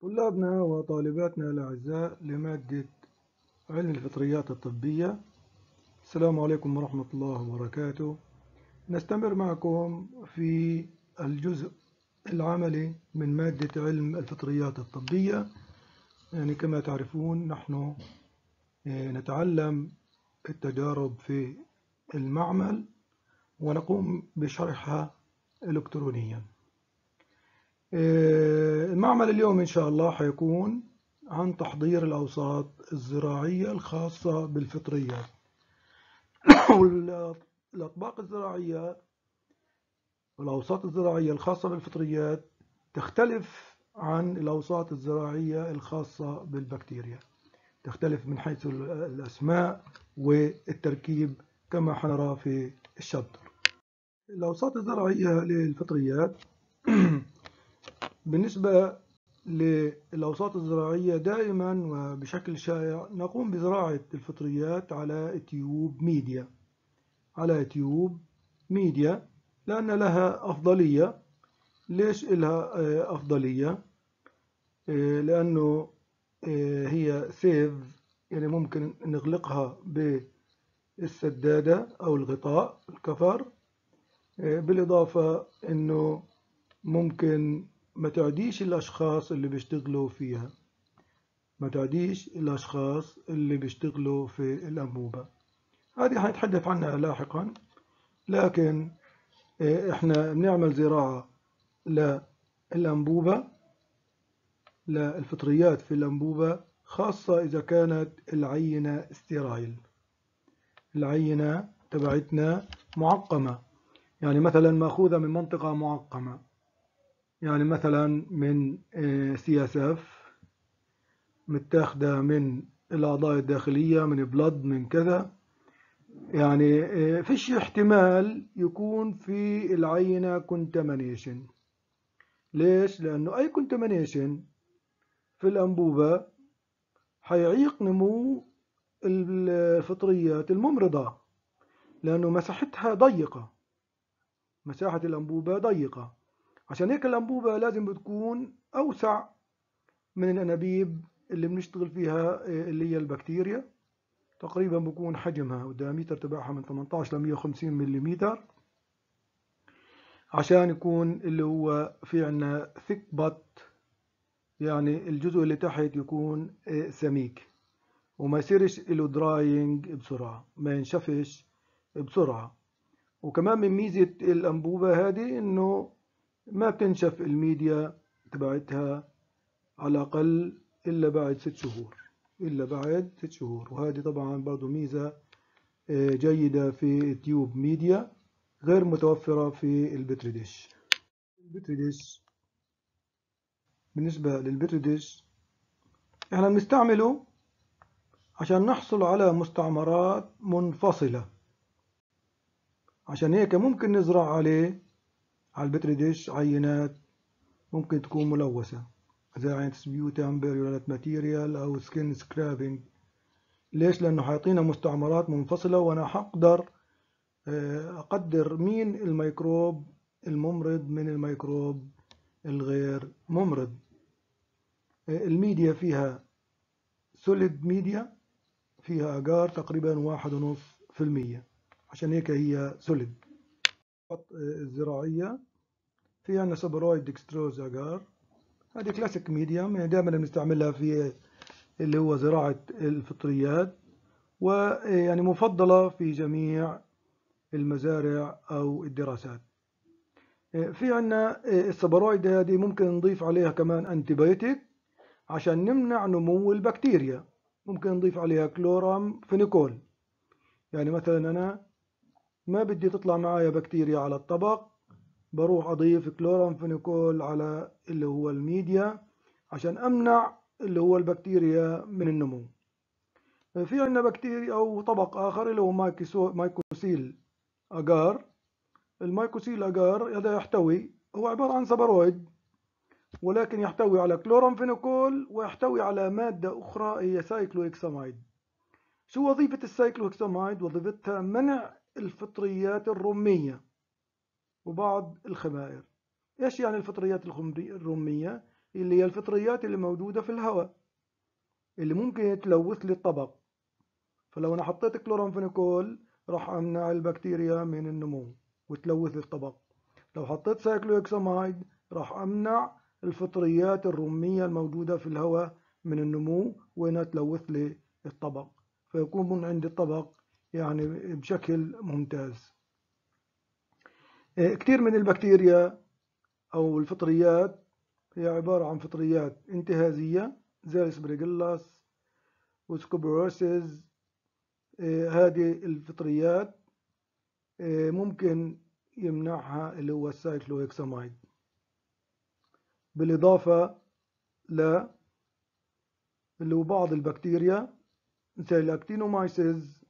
طلابنا وطالباتنا الأعزاء لمادة علم الفطريات الطبية، السلام عليكم ورحمة الله وبركاته. نستمر معكم في الجزء العملي من مادة علم الفطريات الطبية. يعني كما تعرفون نحن نتعلم التجارب في المعمل ونقوم بشرحها إلكترونيا. المعمل اليوم إن شاء الله حيكون عن تحضير الأوساط الزراعية الخاصة بالفطريات. والأطباق الزراعية والأوساط الزراعية الخاصة بالفطريات تختلف عن الأوساط الزراعية الخاصة بالبكتيريا، تختلف من حيث الأسماء والتركيب كما حنرى في الشابتر. الأوساط الزراعية للفطريات بالنسبة للأوساط الزراعية دائما وبشكل شائع نقوم بزراعة الفطريات على تيوب ميديا لأن لها أفضلية. ليش لها أفضلية؟ لأنه هي سيف، يعني ممكن نغلقها بالسدادة أو الغطاء الكفر، بالإضافة أنه ممكن ما تعديش الأشخاص اللي بيشتغلوا فيها، ما تعديش الأشخاص اللي بيشتغلوا في الأنبوبة. هذه حنتحدث عنها لاحقا، لكن احنا بنعمل زراعة للأنبوبة، للفطريات في الأنبوبة، خاصة إذا كانت العينة ستيرايل، العينة تبعتنا معقمة، يعني مثلا مأخوذة من منطقة معقمة، يعني مثلا من CSF، متاخدة من الأعضاء الداخلية، من بلد، من كذا. يعني فيش احتمال يكون في العينة كونتامينيشن. ليش؟ لأنه أي كونتامينيشن في الأنبوبة حيعيق نمو الفطريات الممرضة، لأنه مساحتها ضيقة، مساحة الأنبوبة ضيقة. عشان هيك الأنبوبة لازم بتكون أوسع من الأنابيب اللي بنشتغل فيها اللي هي البكتيريا. تقريبا بكون حجمها والديامتر تبعها من 18 ل 150 ملم، عشان يكون اللي هو في عنا ثيك بات، يعني الجزء اللي تحت يكون سميك وما يصيرش له دراينج بسرعة، ما ينشفش بسرعة. وكمان من ميزة الأنبوبة هذه إنه ما بتنشف الميديا تبعتها على الأقل إلا بعد 6 شهور، وهذه طبعا برضو ميزة جيدة في التيوب ميديا، غير متوفرة في البتري ديش. بالنسبة للبتري ديش احنا بنستعمله عشان نحصل على مستعمرات منفصلة، عشان هيك ممكن نزرع عليه، على البتري ديش، عينات ممكن تكون ملوثة زي عينة سبيوتام بيريولانت ماتيريال أو سكين سكرابينج. ليش؟ لأنه حيعطينا مستعمرات منفصلة، وأنا حقدر أقدر مين الميكروب الممرض من الميكروب الغير ممرض. الميديا فيها سوليد ميديا، فيها أجار تقريبا 1.5%، عشان هيك هي سوليد. الزراعية في عندنا سبرويد ديكستروز أجار، هذه كلاسيك ميديم، يعني دائما بنستعملها في اللي هو زراعة الفطريات، ويعني مفضلة في جميع المزارع أو الدراسات. في عنا السبرويد هذه ممكن نضيف عليها كمان أنتيبيوتيك عشان نمنع نمو البكتيريا، ممكن نضيف عليها كلورام فينيكول. يعني مثلا أنا ما بدي تطلع معايا بكتيريا على الطبق، بروح أضيف كلورام فينيكول على اللي هو الميديا عشان أمنع اللي هو البكتيريا من النمو. في عندنا بكتيريا أو طبق آخر اللي هو مايكوسيل أجار. المايكوسيل أجار هذا هو عبارة عن سبرويد، ولكن يحتوي على كلورامفينيكول ويحتوي على مادة أخرى هي سايكلوهكساميد. شو وظيفة السايكلوهكساميد؟ وظيفتها منع الفطريات الرمية وبعض الخمائر. إيش يعني الفطريات الرمية؟ اللي هي الفطريات اللي موجودة في الهواء اللي ممكن تلوث لي الطبق. فلو أنا حطيت كلورامفينيكول راح أمنع البكتيريا من النمو وتلوث الطبق. لو حطيت سايكلوهكساميد راح أمنع الفطريات الرمية الموجودة في الهواء من النمو وإنها تلوث لي الطبق، فيكون من عند الطبق يعني بشكل ممتاز. كتير من البكتيريا أو الفطريات هي عبارة عن فطريات انتهازية زي الاسبرجيلاس وسكوبروسيس. هذه الفطريات ممكن يمنعها اللي هو السايكلوهكساميد، بالإضافة ل اللي هو بعض البكتيريا زي الأكتينومايسيس،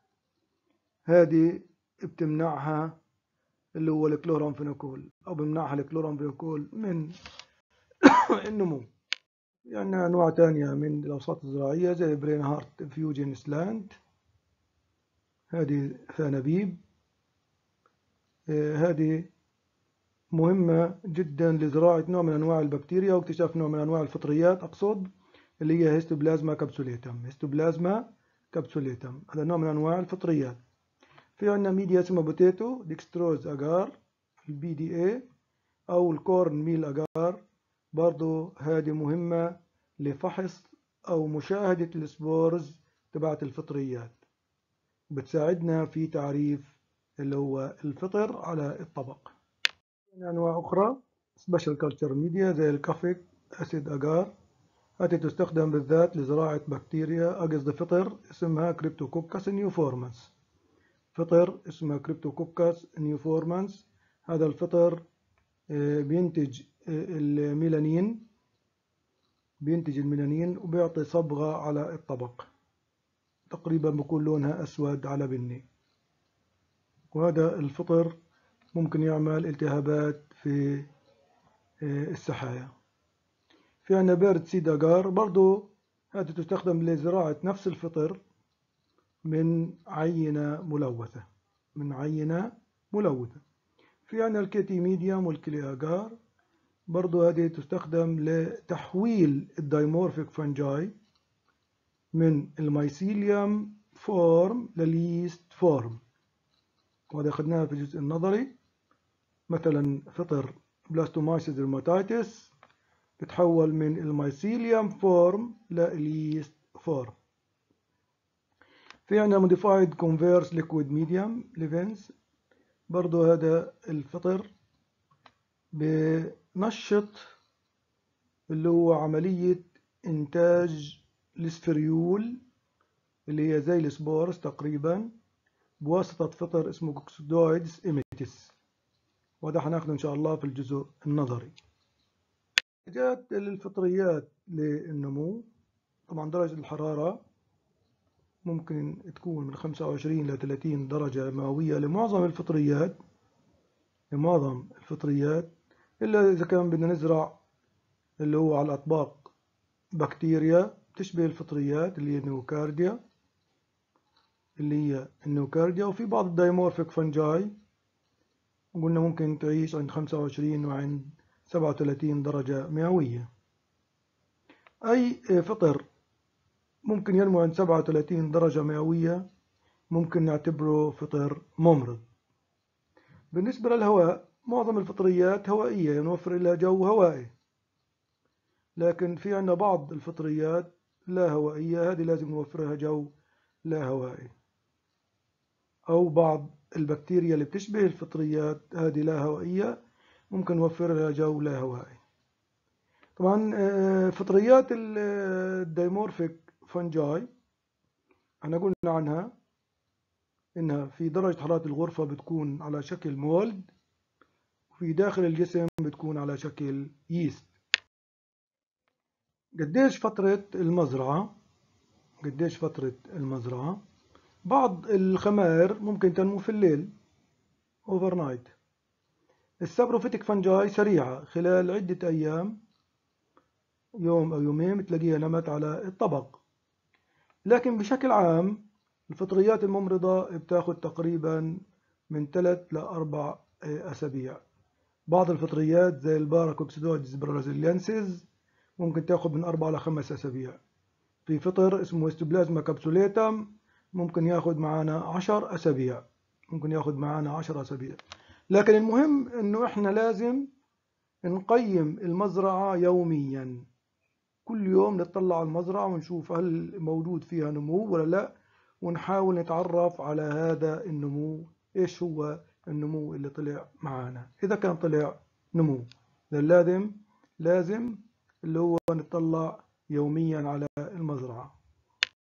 هذه بتمنعها اللي هو الكلورامفينيكول أو بمنعها الكلورامفينيكول من النمو. يعني أنواع تانية من الأوساط الزراعية زي برين هارت فيوجن سلاند، هذه ثانابيب. هذه مهمة جدا لزراعة نوع من أنواع البكتيريا واكتشاف نوع من أنواع الفطريات، أقصد اللي هي هيستوبلازما كابسوليتم. هيستوبلازما كابسوليتم هذا نوع من أنواع الفطريات. في عندنا ميديا اسمها بوتيتو ديكستروز أجار، البي دي اي أو الكورن ميل أجار، برضو هذه مهمة لفحص أو مشاهدة السبورز تبعت الفطريات، بتساعدنا في تعريف اللي هو الفطر على الطبق. أنواع أخرى سبيشال كلتشر ميديا زي الكافيك أسيد أجار، هذه تستخدم بالذات لزراعة بكتيريا قصد فطر اسمها كريبتوكوكس نيوفورمانس. فطر اسمها كريبتوكوكس نيوفورمانس، هذا الفطر بينتج الميلانين، وبيعطي صبغة على الطبق، تقريبا بيكون لونها أسود على بني، وهذا الفطر ممكن يعمل التهابات في السحايا. في عندنا بيرد سيد أجار، برضو هذه تستخدم لزراعة نفس الفطر من عينة ملوثة، في عندنا الكيتي ميديوم والكلي أجار، برضو هذه تستخدم لتحويل الدايمورفيك فانجاي من الميسيليوم فورم لليست فورم، وهذا أخذناها في الجزء النظري. مثلا فطر بلاستومايسيس ديرماتيتس بتحول من الميسيليوم فورم لليست فورم. في عندنا modified converse liquid medium ليفنز، برضو هذا الفطر بنشط اللي هو عملية إنتاج السفريول اللي هي زي السبورس تقريبا بواسطة فطر اسمه كوكسيدويدز إيميتس، وهذا هناخده إن شاء الله في الجزء النظري. جات الفطريات للنمو، طبعا درجة الحرارة ممكن تكون من 25 إلى 30 درجة مئوية لمعظم الفطريات، إلا إذا كان بدنا نزرع اللي هو على الأطباق بكتيريا تشبه الفطريات اللي هي النيوكارديا، وفي بعض الدايمورفيك فانجاي قلنا ممكن تعيش عند 25 وعند 37 درجة مئوية. أي فطر ممكن ينمو عند 37 درجة مئوية ممكن نعتبره فطر ممرض. بالنسبة للهواء معظم الفطريات هوائية، نوفر لها جو هوائي، لكن في عندنا بعض الفطريات لا هوائية، هذه لازم نوفرها جو لا هوائي، أو بعض البكتيريا اللي بتشبه الفطريات هذه لا هوائية ممكن نوفر لها جو لا هوائي. طبعا فطريات الدايمورفيك فانجاي احنا قلنا عنها انها في درجة حرارة الغرفة بتكون على شكل مولد، وفي داخل الجسم بتكون على شكل ييست. قديش فترة المزرعة؟ بعض الخمائر ممكن تنمو في الليل اوفر نايت. السابروفيتك فانجاي سريعة، خلال عدة أيام يوم أو يومين بتلاقيها نمت على الطبق، لكن بشكل عام الفطريات الممرضة بتاخد تقريبا من 3 ل 4 أسابيع. بعض الفطريات زي الباراكوكسيدويدز برازيلينسيس ممكن تاخد من 4 ل 5 أسابيع. في فطر اسمه هيستوبلازما كابسوليتم ممكن ياخد معانا 10 أسابيع، ممكن ياخد معانا 10 أسابيع. لكن المهم إنه إحنا لازم نقيم المزرعة يوميا، كل يوم نطلع على المزرعة ونشوف هل موجود فيها نمو ولا لا، ونحاول نتعرف على هذا النمو، إيش هو النمو اللي طلع معانا. إذا كان طلع نمو لازم اللي هو نطلع يوميا على المزرعة.